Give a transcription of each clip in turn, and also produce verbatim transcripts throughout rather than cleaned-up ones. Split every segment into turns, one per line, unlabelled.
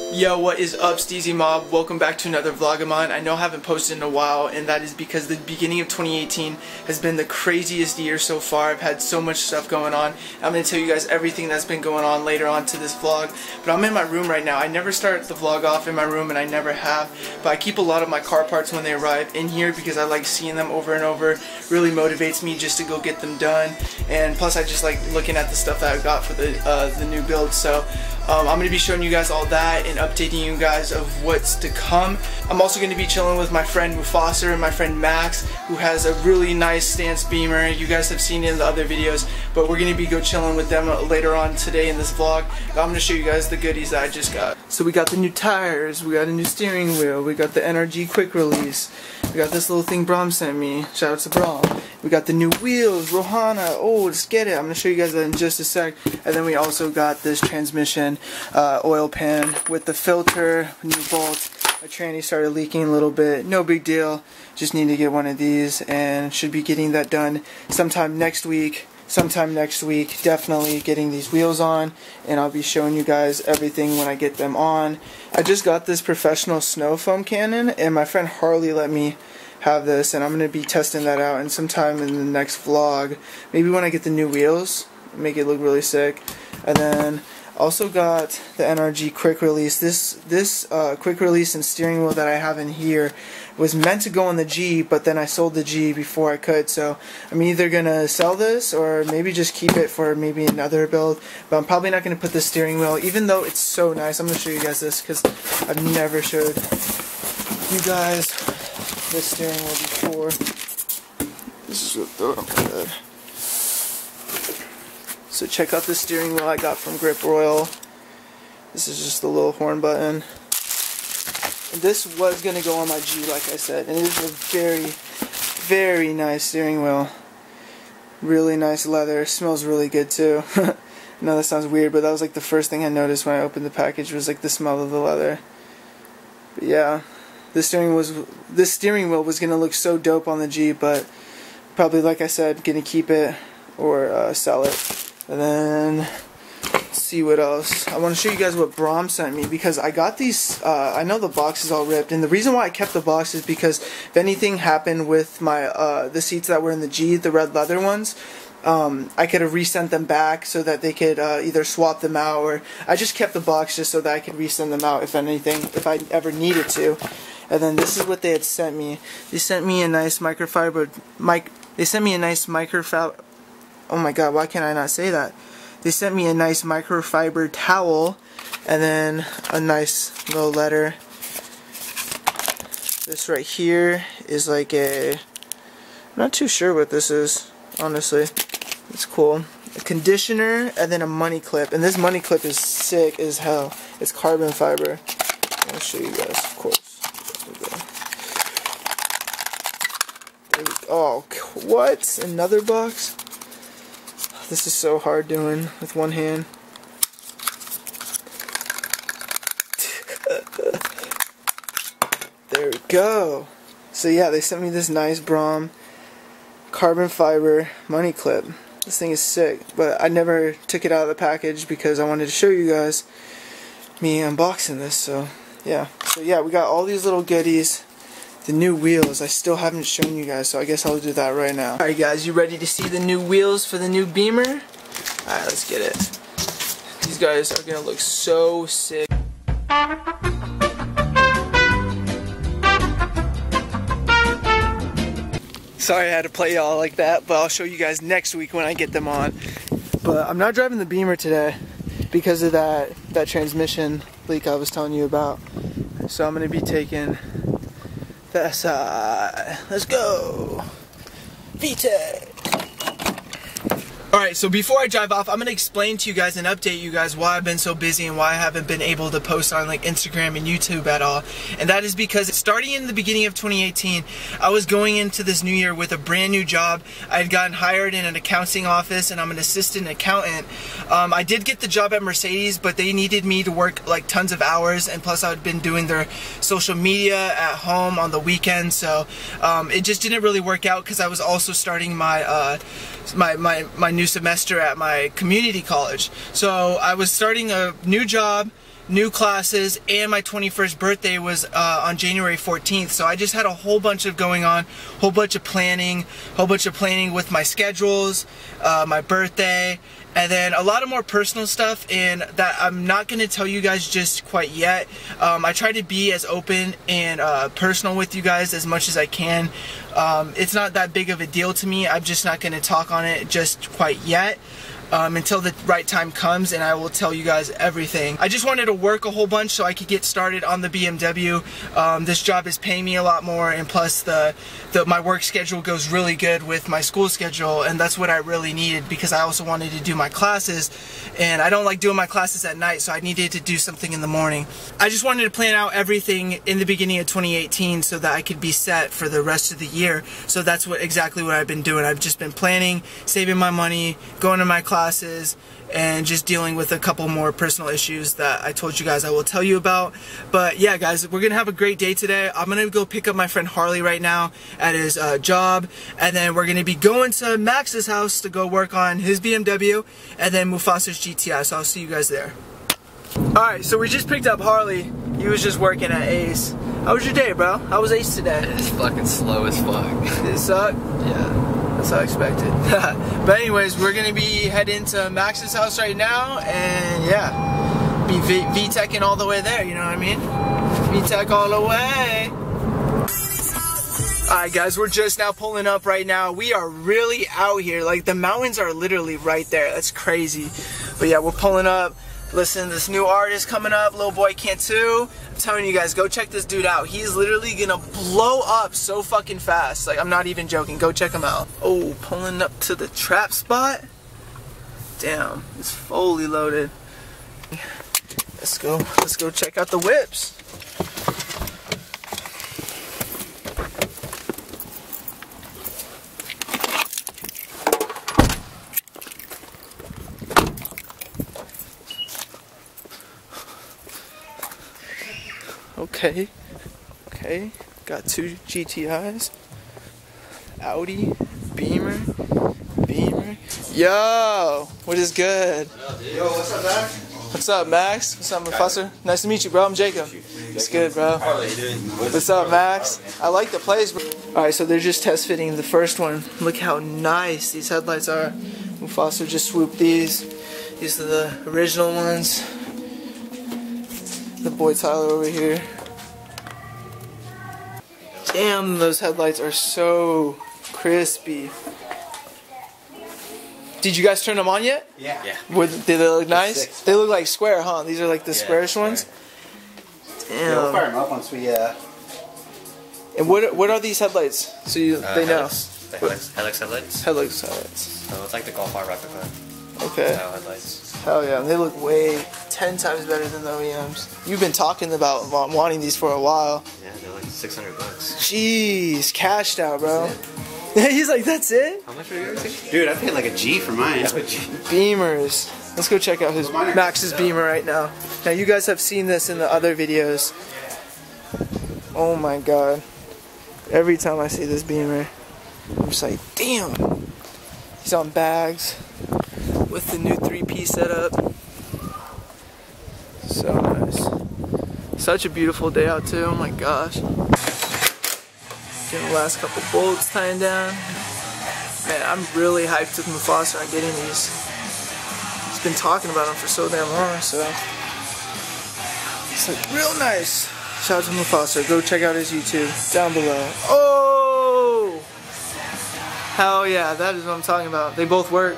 Yo, what is up, Steezy Mob? Welcome back to another vlog of mine. I know I haven't posted in a while, and that is because the beginning of twenty eighteen has been the craziest year so far. I've had so much stuff going on. I'm going to tell you guys everything that's been going on later on to this vlog. But I'm in my room right now. I never start the vlog off in my room, and I never have. But I keep a lot of my car parts when they arrive in here because I like seeing them over and over. Really motivates me just to go get them done. And plus, I just like looking at the stuff that I got for the, uh, the new build. So Um, I'm going to be showing you guys all that and updating you guys of what's to come. I'm also going to be chilling with my friend Mufasa and my friend Max, who has a really nice stance Beamer. You guys have seen it in the other videos, but we're going to be go chilling with them later on today in this vlog. I'm going to show you guys the goodies that I just got. So we got the new tires, we got a new steering wheel, we got the N R G quick release, we got this little thing Brom sent me. Shout out to Brom. We got the new wheels, Rohana. Oh, let's get it. I'm going to show you guys that in just a sec. And then we also got this transmission uh, oil pan with the filter, new bolt. My tranny started leaking a little bit. No big deal. Just need to get one of these and should be getting that done sometime next week. Sometime next week. Definitely getting these wheels on, and I'll be showing you guys everything when I get them on. I just got this professional snow foam cannon, and my friend Harley let me have this, and I'm going to be testing that out and sometime in the next vlog, maybe when I get the new wheels, make it look really sick. And then also got the N R G quick release. This this uh, quick release and steering wheel that I have in here was meant to go on the G, but then I sold the G before I could, so I'm either gonna sell this or maybe just keep it for maybe another build. But I'm probably not gonna put the steering wheel, even though it's so nice. I'm gonna show you guys this because I've never showed you guys this steering wheel before. This is what throw it on my head. So check out the steering wheel I got from Grip Royal. This is just the little horn button. And this was going to go on my G, like I said. And it is a very, very nice steering wheel. Really nice leather. Smells really good too. I know that sounds weird, but that was like the first thing I noticed when I opened the package was like the smell of the leather. But yeah, this steering was this steering wheel was going to look so dope on the G, but probably, like I said, going to keep it or uh, sell it. And then, let's see what else. I want to show you guys what Brom sent me because I got these, uh, I know the box is all ripped, and the reason why I kept the box is because if anything happened with my, uh, the seats that were in the G, the red leather ones, um, I could have resent them back so that they could uh, either swap them out, or I just kept the box just so that I could resend them out if anything, if I ever needed to. And then this is what they had sent me. They sent me a nice microfiber, mic, they sent me a nice microfiber, oh my god, why can't I not say that? They sent me a nice microfiber towel and then a nice little letter. This right here is like a, I'm not too sure what this is, honestly. It's cool. A conditioner and then a money clip. And this money clip is sick as hell. It's carbon fiber. I'll show you guys, of course. There we go. Oh, what? Another box? This is so hard doing with one hand. There we go. So yeah, they sent me this nice Brom carbon fiber money clip. This thing is sick, but I never took it out of the package because I wanted to show you guys me unboxing this. So yeah, so yeah, we got all these little goodies. The new wheels, I still haven't shown you guys, so I guess I'll do that right now. Alright guys, you ready to see the new wheels for the new Beamer? Alright, let's get it. These guys are gonna look so sick. Sorry I had to play y'all like that, but I'll show you guys next week when I get them on. But I'm not driving the Beamer today because of that, that transmission leak I was telling you about. So I'm gonna be taking the S I. Let's go! V TEC! Alright, so before I drive off, I'm going to explain to you guys and update you guys why I've been so busy and why I haven't been able to post on like Instagram and YouTube at all. And that is because starting in the beginning of twenty eighteen, I was going into this new year with a brand new job. I had gotten hired in an accounting office and I'm an assistant accountant. Um, I did get the job at Mercedes, but they needed me to work like tons of hours, and plus I had been doing their social media at home on the weekends, so um, it just didn't really work out because I was also starting my uh, my, my, my new semester at my community college. So I was starting a new job, new classes, and my twenty-first birthday was uh, on January fourteenth. So I just had a whole bunch of going on, whole bunch of planning, whole bunch of planning with my schedules, uh, my birthday, and then a lot of more personal stuff, and that I'm not going to tell you guys just quite yet. Um, I try to be as open and uh, personal with you guys as much as I can. Um, it's not that big of a deal to me. I'm just not going to talk on it just quite yet. Um, until the right time comes, and I will tell you guys everything. I just wanted to work a whole bunch so I could get started on the B M W. Um, this job is paying me a lot more, and plus the, the my work schedule goes really good with my school schedule, and that's what I really needed, because I also wanted to do my classes, and I don't like doing my classes at night, so I needed to do something in the morning. I just wanted to plan out everything in the beginning of twenty eighteen so that I could be set for the rest of the year. So that's what exactly what I've been doing. I've just been planning, saving my money, going to my classes, classes, and just dealing with a couple more personal issues that I told you guys I will tell you about. But yeah, guys, we're gonna have a great day today. I'm gonna go pick up my friend Harley right now at his uh, job, and then we're gonna be going to Max's house to go work on his B M W, and then Mufasa's G T I, so I'll see you guys there. Alright, so we just picked up Harley. He was just working at Ace. How was your day, bro? How was Ace today?
It's fucking slow as fuck.
Did it suck?
Yeah.
That's how I expected. But anyways, we're gonna be heading to Max's house right now, and yeah, be V teching all the way there. You know what I mean? V tech all the way. All right, guys, we're just now pulling up right now. We are really out here. Like, the mountains are literally right there. That's crazy. But yeah, we're pulling up. Listen, this new artist coming up, Lil Boii Kantu. I'm telling you guys, go check this dude out. He's literally gonna blow up so fucking fast. Like, I'm not even joking. Go check him out. Oh, pulling up to the trap spot. Damn, it's fully loaded. Let's go. Let's go check out the whips. Okay, okay, got two G T Is, Audi, Beamer, Beamer. Yo, what is good?
Yo, what's up, Max?
What's up, Max? What's up, Mufasa? Nice to meet you, bro. I'm Jacob. What's good, bro? What's up, Max? I like the place, bro. Alright, so they're just test fitting the first one. Look how nice these headlights are. Mufasa just swooped these. These are the original ones. The boy Tyler over here. Damn, those headlights are so crispy. Did you guys turn them on yet?
Yeah. Yeah.
Would, did they look nice? Six. They look like square, huh? These are like the yeah, squarish ones? Damn.
Yeah, we'll fire them up once we, uh...
And what, what are these headlights? So you, uh, they know.
The Helix, Helix headlights?
Helix headlights.
So it's like the Golf R replica.
Okay.
Style headlights.
Hell yeah, they look way ten times better than the O E Ms. You've been talking about wanting these for a while.
Yeah, they're like six hundred bucks.
Jeez, cashed out, bro. He's like, that's it?
How much are you guys?
Dude, I paid like a G for mine.
Yeah, G.
Beamers. Let's go check out his Max's Beamer right now. Now, you guys have seen this in the other videos. Oh my god. Every time I see this Beamer, I'm just like, damn. He's on bags with the new three-piece setup. So nice. Such a beautiful day out too, oh my gosh. Getting the last couple bolts tying down. Man, I'm really hyped with Mufasa on getting these. He's been talking about them for so damn long, so it's like real nice. Shout out to Mufasa, go check out his YouTube down below. Oh! Hell yeah, that is what I'm talking about. They both work.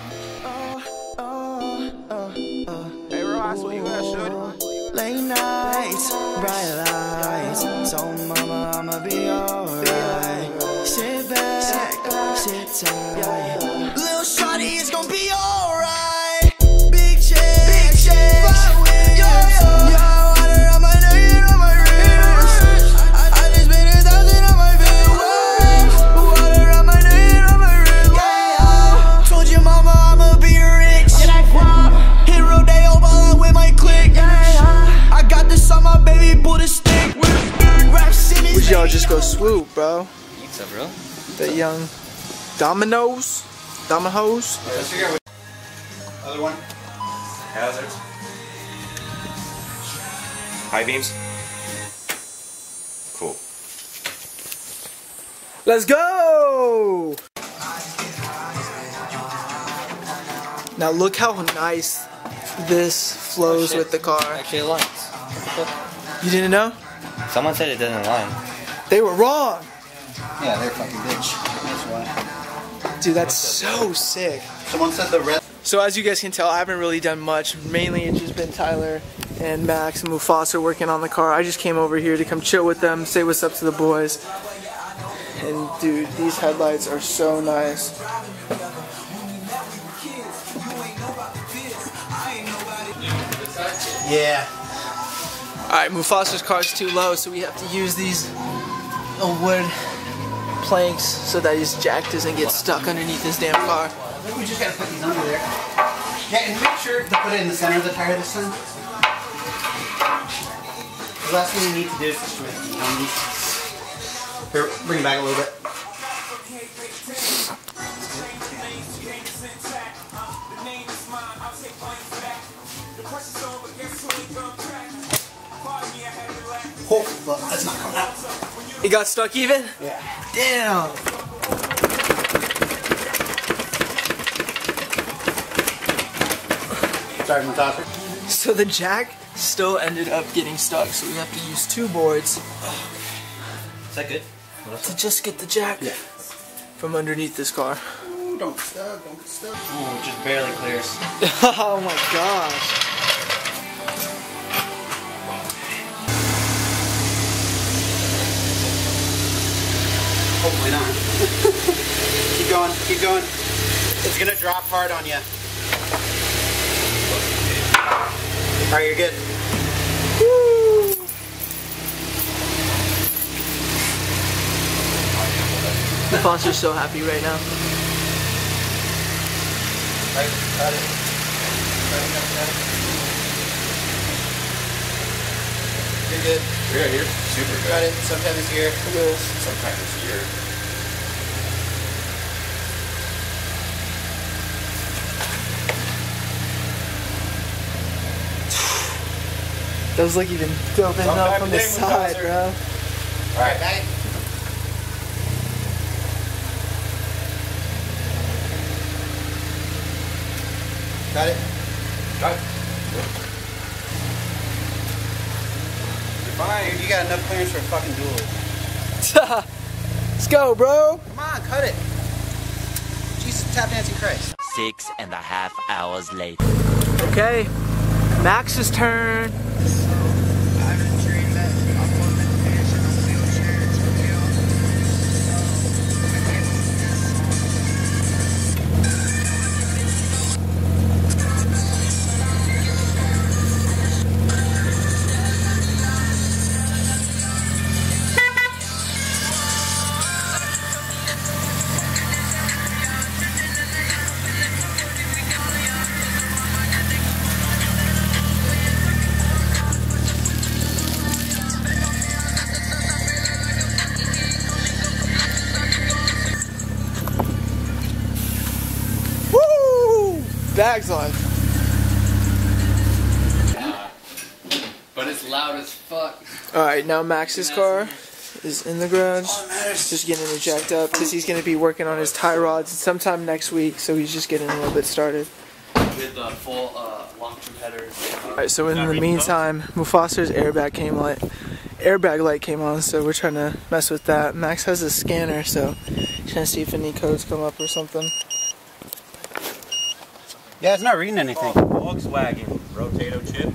Late nights, bright lights. Told mama I'ma be alright. Sit back, sit tight. Little shawty, it's gonna be alright. Big check, big check. Yo, yo, yo. Water on my neck, on my wrist. I just made a thousand on my wrist. Water on my neck, on my wrist. Yeah. Told your mama I'ma be rich. Get that guap. Hit real day, oh, ball with my click. I got this on my baby, pull the stick.
Would y'all just go swoop, bro?
Pizza, bro.
That young Domino's? Domino's?
Other one.
Hazards. High beams. Cool.
Let's go! Now look how nice this flows
Oh,
with the car.
Actually, it aligns.
You didn't know?
Someone said it doesn't align.
They were wrong!
Yeah, they're fucking bitch. That's why.
Dude, that's so sick.
Someone said the red.
So as you guys can tell, I haven't really done much. Mainly it's just been Tyler and Max and Mufasa working on the car. I just came over here to come chill with them, say what's up to the boys. And dude, these headlights are so nice.
Yeah.
Alright, Mufasa's car is too low, so we have to use these little wood planks so that his jack doesn't get stuck underneath his damn car.
I think we just gotta put these under there. Yeah, and make sure to put it in the center of the tire this time. The last thing you need to do is just make it on these. Here, bring it back a little bit. Oh, fuck, that's not coming out.
It got stuck even?
Yeah.
Damn!
Sorry, Matasha.
So the jack still ended up getting stuck, so we have to use two boards
Is that good?
to just get the jack
Yeah.
from underneath this car.
Ooh, don't get stuck, don't get stuck.
Ooh, it just barely clears.
Oh my gosh.
Hopefully not. Keep going, keep going. It's gonna drop hard on you. Alright, you're good.
Woo! The Foster's so happy right now.
Right, got it. Got it, got it, got it. You're good.
We're here. Super good.
Got it. Sometimes it's here.
Look at this.
Sometimes it's here.
Those look even dope enough
Sometimes
from the
they
side,
would
bro.
Alright, bang. Got it.
Got it. You're fine.
You got enough clearance for a fucking duel.
Let's go, bro.
Come on, cut it. Jesus, tap dancing Christ.
Six and a half hours later.
Okay, Max's turn. Bags on.
Uh, but it's loud as fuck.
Alright, now Max's car is in the garage. Just getting it jacked up because he's going to be working on his tie rods sometime next week, so he's just getting a little bit started.
With the full uh, launch headers. Uh,
Alright, so in the meantime, Mufasa's airbag came light. Airbag light came on, so we're trying to mess with that. Max has a scanner, so he's trying to see if any codes come up or something.
Yeah, it's not reading anything.
Oh, Volkswagen Rotato chip.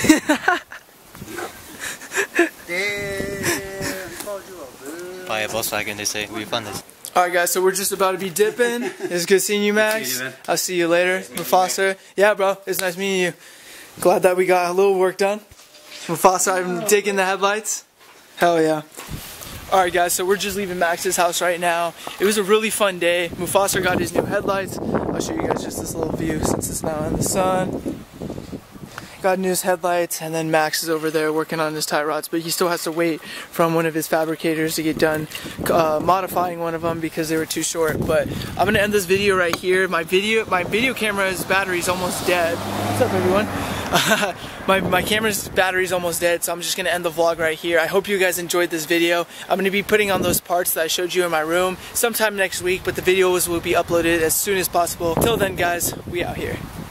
Damn, called you a boo.
Buy a Volkswagen, they say. We fund this.
Alright guys, so we're just about to be dipping. It's good seeing you, Max.
see you, man.
I'll see you later. Mufasa. Yeah, bro, it's nice meeting you. Glad that we got a little work done. Mufasa, I'm digging the headlights. Hell yeah. Alright guys, so we're just leaving Max's house right now. It was a really fun day. Mufasa got his new headlights. I'll show you guys just this little view since it's now in the sun. got new headlights, and then Max is over there working on his tie rods, but he still has to wait from one of his fabricators to get done uh, modifying one of them because they were too short. But I'm gonna end this video right here. My video my video camera's battery's almost dead. What's up, everyone? my, my camera's battery's almost dead, so I'm just gonna end the vlog right here. I hope you guys enjoyed this video. I'm gonna be putting on those parts that I showed you in my room sometime next week, but the videos will be uploaded as soon as possible. Till then, guys, we out here.